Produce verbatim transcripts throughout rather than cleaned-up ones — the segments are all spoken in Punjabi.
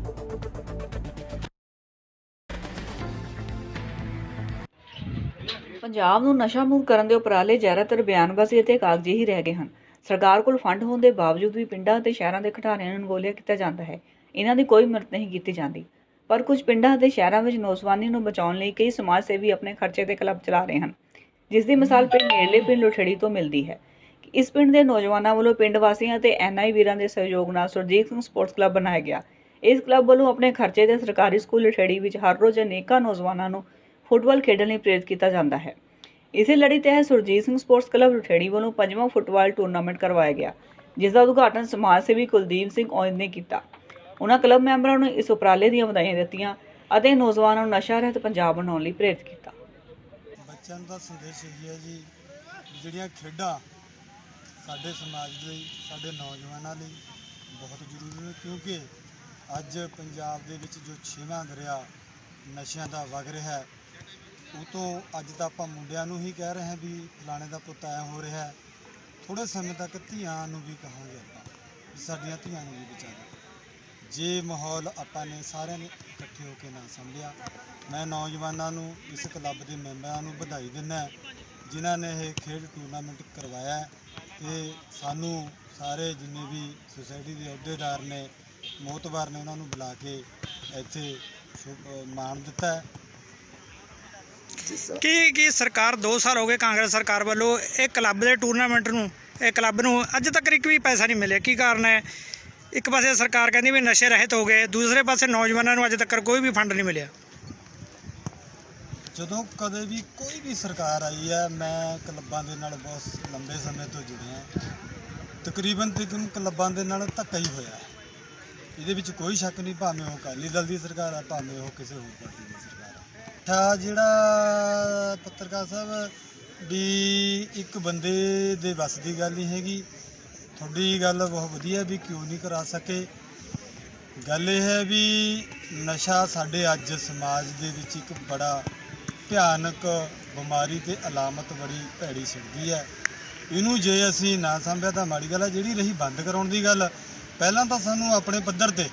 ਪੰਜਾਬ ਨੂੰ ਨਸ਼ਾ ਮੁਕਤ ਕਰਨ ਦੇ ਉਪਰਾਲੇ ਜ਼ਿਆਦਾਤਰ ਬਿਆਨਬਾਜ਼ੀ ਅਤੇ ਕਾਗਜ਼ੀ ਹੀ ਰਹਿ ਗਏ ਹਨ। ਸਰਕਾਰ ਕੋਲ ਫੰਡ ਹੋਣ ਦੇ ਬਾਵਜੂਦ ਵੀ ਪਿੰਡਾਂ ਅਤੇ ਸ਼ਹਿਰਾਂ ਦੇ ਖਿਡਾਰੀਆਂ ਨੂੰ ਅਣਗੌਲਿਆ ਕੀਤਾ ਜਾਂਦਾ ਹੈ। ਇਹਨਾਂ ਦੀ ਕੋਈ ਮਦਦ ਨਹੀਂ ਕੀਤੀ ਜਾਂਦੀ। ਪਰ ਕੁਝ ਪਿੰਡਾਂ ਅਤੇ ਸ਼ਹਿਰਾਂ ਵਿੱਚ ਨੌਜਵਾਨੀ ਨੂੰ ਬਚਾਉਣ ਲਈ ਕਈ ਸਮਾਜ ਸੇਵੀ ਆਪਣੇ ਖਰਚੇ ਤੇ ਕਲੱਬ ਚਲਾ ਰਹੇ ਹਨ, ਜਿਸ ਦੀ ਮਿਸਾਲ ਪਿੰਡ ਨੇੜਲੇ ਪਿੰਡ ਲੋਠੜੀ ਤੋਂ ਮਿਲਦੀ ਹੈ। ਇਸ ਪਿੰਡ ਦੇ ਨੌਜਵਾਨਾਂ ਵੱਲੋਂ ਪਿੰਡ ਵਾਸੀਆਂ ਅਤੇ ਐਨ ਆਈ ਵੀਰਾਂ ਦੇ ਸਹਿਯੋਗ ਨਾਲ ਸੁਰਜੀਤ ਸਿੰਘ ਸਪੋਰਟਸ ਕਲੱਬ ਬਣਾਇਆ ਗਿਆ। ਇਸ ਕਲੱਬ ਵੱਲੋਂ ਆਪਣੇ ਖਰਚੇ ਤੇ ਸਰਕਾਰੀ ਸਕੂਲ ਲੋਠੜੀ ਵਿੱਚ ਹਰ ਰੋਜ਼ ਅਨੇਕਾਂ ਨੌਜਵਾਨਾਂ ਨੂੰ ਫੁੱਟਬਾਲ ਖੇਡਣ ਲਈ ਪ੍ਰੇਰਿਤ ਕੀਤਾ ਜਾਂਦਾ ਹੈ। ਇਸੇ ਲੜੀ ਤਹਿਤ ਸੁਰਜੀਤ ਸਿੰਘ ਸਪੋਰਟਸ ਕਲੱਬ ਲੋਠੜੀ ਵੱਲੋਂ ਪੰਜਵਾਂ ਫੁੱਟਬਾਲ ਟੂਰਨਾਮੈਂਟ ਕਰਵਾਇਆ ਗਿਆ, ਜਿਸ ਦਾ ਉਦਘਾਟਨ ਸਮਾਜ ਸੇਵੀ ਕੁਲਦੀਪ ਸਿੰਘ ਔਂਜ ਨੇ ਕੀਤਾ। ਉਹਨਾਂ ਕਲੱਬ ਮੈਂਬਰਾਂ ਨੂੰ ਇਸ ਉਪਰਾਲੇ ਦੀਆਂ ਵਧਾਈਆਂ ਦਿੱਤੀਆਂ ਅਤੇ ਨੌਜਵਾਨਾਂ ਨੂੰ ਨਸ਼ਾ ਰਹਿਤ ਪੰਜਾਬ ਬਣਾਉਣ ਲਈ ਪ੍ਰੇਰਿਤ ਕੀਤਾ। ਬੱਚਿਆਂ ਦਾ ਸੰਦੇਸ਼ ਇਹ ਹੈ ਜੀ, ਜਿਹੜੀਆਂ ਖੇਡਾਂ ਸਾਡੇ ਸਮਾਜ ਲਈ, ਸਾਡੇ ਨੌਜਵਾਨਾਂ ਲਈ ਬਹੁਤ ਜ਼ਰੂਰੀ ਨੇ, ਕਿਉਂਕਿ ਅੱਜ ਪੰਜਾਬ ਦੇ ਵਿੱਚ ਜੋ ਛੇਵਾਂ ਦਰਿਆ ਨਸ਼ਿਆਂ ਦਾ ਵਗ ਰਿਹਾ ਹੈ, ਉਹ ਤੋਂ ਅੱਜ ਤਾਂ ਆਪਾਂ ਮੁੰਡਿਆਂ ਨੂੰ ਹੀ ਕਹਿ ਰਹੇ ਹਾਂ ਵੀ ਫਲਾਣੇ ਦਾ ਪੁੱਤ ਐਂ ਹੋ ਰਿਹਾ। ਥੋੜ੍ਹੇ ਸਮੇਂ ਤੱਕ ਧੀਆਂ ਨੂੰ ਵੀ ਕਹਾਂਗੇ ਆਪਾਂ ਵੀ ਸਾਡੀਆਂ ਧੀਆਂ ਨੂੰ ਵੀ ਬਚਾ ਦਿਓ। ਜੇ ਮਾਹੌਲ ਆਪਾਂ ਨੇ ਸਾਰਿਆਂ ਨੇ ਇਕੱਠੇ ਹੋ ਕੇ ਨਾ ਸੰਭਿਆ, ਮੈਂ ਨੌਜਵਾਨਾਂ ਨੂੰ, ਇਸ ਕਲੱਬ ਦੇ ਮੈਂਬਰਾਂ ਨੂੰ ਵਧਾਈ ਦਿੰਦਾ ਜਿਨ੍ਹਾਂ ਨੇ ਇਹ ਖੇਡ ਟੂਰਨਾਮੈਂਟ ਕਰਵਾਇਆ ਅਤੇ ਸਾਨੂੰ ਸਾਰੇ ਜਿੰਨੇ ਵੀ ਸੁਸਾਇਟੀ ਦੇ ਅਹੁਦੇਦਾਰ ਨੇ, ਮੋਹਤਬਾਰ ਨੇ, ਉਹਨਾਂ ਨੂੰ ਬੁਲਾ ਕੇ ਇੱਥੇ ਮਾਣ ਦਿੱਤਾ ਹੈ। ਕੀ ਕੀ ਸਰਕਾਰ ਦੋ ਸਾਲ ਹੋ ਗਏ ਕਾਂਗਰਸ ਸਰਕਾਰ ਵੱਲੋਂ ਇਹ ਕਲੱਬ ਦੇ ਟੂਰਨਾਮੈਂਟ ਨੂੰ, ਇਹ ਕਲੱਬ ਨੂੰ ਅੱਜ ਤੱਕ ਇੱਕ ਵੀ ਪੈਸਾ ਨਹੀਂ ਮਿਲਿਆ। ਕੀ ਕਾਰਨ ਹੈ? ਇੱਕ ਪਾਸੇ ਸਰਕਾਰ ਕਹਿੰਦੀ ਵੀ ਨਸ਼ੇ ਰਹਿਤ ਹੋ ਗਏ, ਦੂਸਰੇ ਪਾਸੇ ਨੌਜਵਾਨਾਂ ਨੂੰ ਅੱਜ ਤੱਕ ਕੋਈ ਵੀ ਫੰਡ ਨਹੀਂ ਮਿਲਿਆ। ਜਦੋਂ ਕਦੇ ਵੀ ਕੋਈ ਵੀ ਸਰਕਾਰ ਆਈ ਹੈ, ਮੈਂ ਕਲੱਬਾਂ ਦੇ ਨਾਲ ਬਹੁਤ ਲੰਬੇ ਸਮੇਂ ਤੋਂ ਜੁੜਿਆ, ਤਕਰੀਬਨ ਤਕਰੀਬਨ ਕਲੱਬਾਂ ਦੇ ਨਾਲ ਧੱਕਾ ਹੀ ਹੋਇਆ। ਇਹਦੇ ਵਿੱਚ ਕੋਈ ਸ਼ੱਕ ਨਹੀਂ, ਭਾਵੇਂ ਉਹ ਅਕਾਲੀ ਦਲ ਦੀ ਸਰਕਾਰ ਹੈ, ਭਾਵੇਂ ਉਹ ਕਿਸੇ ਹੋਰ ਪਾਰਟੀ ਦੀ ਸਰਕਾਰ ਹੈ। ਅੱਛਾ, ਜਿਹੜਾ ਪੱਤਰਕਾਰ ਸਾਹਿਬ ਵੀ ਇੱਕ ਬੰਦੇ ਦੇ ਵੱਸ ਦੀ ਗੱਲ ਨਹੀਂ ਹੈਗੀ। ਤੁਹਾਡੀ ਗੱਲ ਬਹੁਤ ਵਧੀਆ ਵੀ ਕਿਉਂ ਨਹੀਂ ਕਰਾ ਸਕੇ। ਗੱਲ ਇਹ ਹੈ ਵੀ ਨਸ਼ਾ ਸਾਡੇ ਅੱਜ ਸਮਾਜ ਦੇ ਵਿੱਚ ਇੱਕ ਬੜਾ ਭਿਆਨਕ ਬਿਮਾਰੀ ਅਤੇ ਅਲਾਮਤ ਬੜੀ ਭੈੜੀ ਸਿੱਖਦੀ ਹੈ। ਇਹਨੂੰ ਜੇ ਅਸੀਂ ਨਾ ਸੰਭਿਆ ਤਾਂ ਮਾੜੀ ਗੱਲ ਹੈ। ਜਿਹੜੀ ਰਹੀ ਬੰਦ ਕਰਾਉਣ ਦੀ ਗੱਲ, ਪਹਿਲਾਂ ਤਾਂ ਸਾਨੂੰ ਆਪਣੇ ਪੱਧਰ 'ਤੇ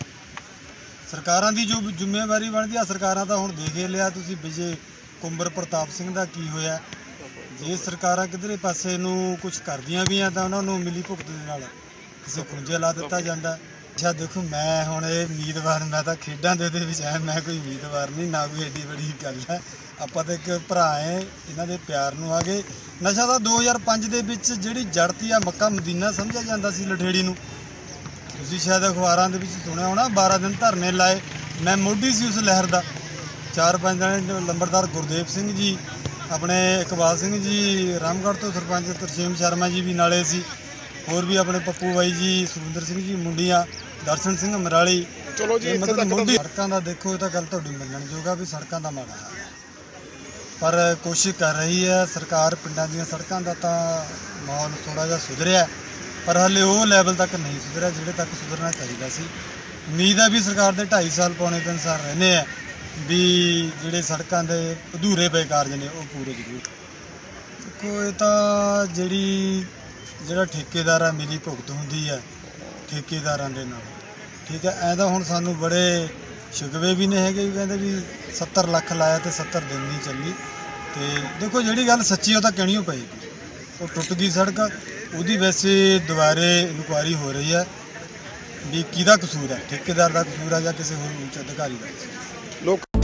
ਸਰਕਾਰਾਂ ਦੀ ਜੋ ਜ਼ਿੰਮੇਵਾਰੀ ਬਣਦੀ ਆ, ਸਰਕਾਰਾਂ ਤਾਂ ਹੁਣ ਦੇਖ ਹੀ ਲਿਆ ਤੁਸੀਂ, ਵਿਜੇ ਕੁੰਵਰ ਪ੍ਰਤਾਪ ਸਿੰਘ ਦਾ ਕੀ ਹੋਇਆ। ਜੇ ਸਰਕਾਰਾਂ ਕਿਧਰੇ ਪਾਸੇ ਨੂੰ ਕੁਝ ਕਰਦੀਆਂ ਵੀ ਆ ਤਾਂ ਉਹਨਾਂ ਨੂੰ ਮਿਲੀ ਭੁਗਤ ਦੇ ਨਾਲ ਕਿਸੇ ਖੁੰਝੇ ਲਾ ਦਿੱਤਾ ਜਾਂਦਾ। ਅੱਛਾ ਦੇਖੋ, ਮੈਂ ਹੁਣ ਇਹ ਉਮੀਦਵਾਰ, ਮੈਂ ਤਾਂ ਖੇਡਾਂ ਦੇ ਦੇ ਵਿੱਚ ਐ, ਮੈਂ ਕੋਈ ਉਮੀਦਵਾਰ ਨਹੀਂ, ਨਾ ਕੋਈ ਐਡੀ ਬੜੀ ਗੱਲ ਹੈ। ਆਪਾਂ ਤਾਂ ਇੱਕ ਭਰਾ ਹੈ, ਇਹਨਾਂ ਦੇ ਪਿਆਰ ਨੂੰ ਆ ਗਏ। ਨਸ਼ਾ ਤਾਂ ਦੋ ਹਜ਼ਾਰ ਪੰਜ ਦੇ ਵਿੱਚ ਜਿਹੜੀ ਜੜ ਤੀ ਆ, ਮੱਕਾ ਮਦੀਨਾ ਸਮਝਿਆ ਜਾਂਦਾ ਸੀ ਲੋਠੜੀ ਨੂੰ। ਤੁਸੀਂ ਸ਼ਾਇਦ ਅਖਬਾਰਾਂ ਦੇ ਵਿੱਚ ਸੁਣਿਆ ਹੋਣਾ, ਬਾਰਾਂ ਦਿਨ ਧਰਨੇ ਲਾਏ। ਮੈਂ ਮੋਢੀ ਸੀ ਉਸ ਲਹਿਰ ਦਾ। ਚਾਰ ਪੰਜ ਦਿਨ ਲੰਬੜਦਾਰ ਗੁਰਦੇਵ ਸਿੰਘ ਜੀ, ਆਪਣੇ ਇਕਬਾਲ ਸਿੰਘ ਜੀ ਰਾਮਗੜ੍ਹ ਤੋਂ, ਸਰਪੰਚ ਤਰਸੇਮ ਸ਼ਰਮਾ ਜੀ ਵੀ ਨਾਲੇ ਸੀ, ਹੋਰ ਵੀ ਆਪਣੇ ਪੱਪੂ ਬਾਈ ਜੀ, ਸੁਰਿੰਦਰ ਸਿੰਘ ਜੀ ਮੁੰਡੀਆਂ, ਦਰਸ਼ਨ ਸਿੰਘ ਮਰਾਲੀ। ਚਲੋ ਜੀ, ਮਤਲਬ ਮੋਢੀ ਸੜਕਾਂ ਦਾ ਦੇਖੋ, ਇਹ ਤਾਂ ਗੱਲ ਤੁਹਾਡੀ ਮੰਨਣਯੋਗ ਆ ਵੀ ਸੜਕਾਂ ਦਾ ਮਾੜਾ ਹਾਲ ਹੈ, ਪਰ ਕੋਸ਼ਿਸ਼ ਕਰ ਰਹੀ ਹੈ ਸਰਕਾਰ। ਪਿੰਡਾਂ ਦੀਆਂ ਸੜਕਾਂ ਦਾ ਤਾਂ ਮਾਹੌਲ ਥੋੜ੍ਹਾ ਜਿਹਾ ਸੁਧਰਿਆ, ਪਰ ਹਾਲੇ ਉਹ ਲੈਵਲ ਤੱਕ ਨਹੀਂ ਸੁਧਰਿਆ ਜਿਹੜੇ ਤੱਕ ਸੁਧਰਨਾ ਚਾਹੀਦਾ ਸੀ। ਉਮੀਦ ਹੈ ਵੀ ਸਰਕਾਰ ਦੇ ਢਾਈ ਸਾਲ ਪੌਣੇ ਤਿੰਨ ਸਾਲ ਰਹਿੰਦੇ ਆ ਵੀ ਜਿਹੜੇ ਸੜਕਾਂ ਦੇ ਅਧੂਰੇ ਪਏ ਕਾਰਜ ਨੇ ਉਹ ਪੂਰੇ ਜ਼ਰੂਰ। ਦੇਖੋ, ਇਹ ਤਾਂ ਜਿਹੜੀ ਜਿਹੜਾ ਠੇਕੇਦਾਰ ਆ, ਮਿਲੀ ਭੁਗਤ ਹੁੰਦੀ ਹੈ ਠੇਕੇਦਾਰਾਂ ਦੇ ਨਾਲ, ਠੀਕ ਹੈ। ਐਂ ਤਾਂ ਹੁਣ ਸਾਨੂੰ ਬੜੇ ਸ਼ਿਕਵੇ ਵੀ ਨਹੀਂ ਹੈਗੇ, ਕਹਿੰਦੇ ਵੀ ਸੱਤਰ ਲੱਖ ਲਾਇਆ ਅਤੇ ਸੱਤਰ ਦਿਨ ਨਹੀਂ ਚੱਲੀ। ਅਤੇ ਦੇਖੋ, ਜਿਹੜੀ ਗੱਲ ਸੱਚੀ ਉਹ ਤਾਂ ਕਹਿਣੀ ਓ ਪਏਗੀ। ਉਹ ਟੁੱਟ ਗਈ ਸੜਕ, ਉਹਦੀ ਵੈਸੇ ਦੁਬਾਰੇ ਇਨਕੁਆਇਰੀ ਹੋ ਰਹੀ ਹੈ ਵੀ ਕਿਹਦਾ ਕਸੂਰ ਹੈ, ਠੇਕੇਦਾਰ ਦਾ ਕਸੂਰ ਹੈ ਜਾਂ ਕਿਸੇ ਹੋਰ ਉੱਚ ਅਧਿਕਾਰੀ ਦਾ ਕਸੂਰ। ਲੋਕ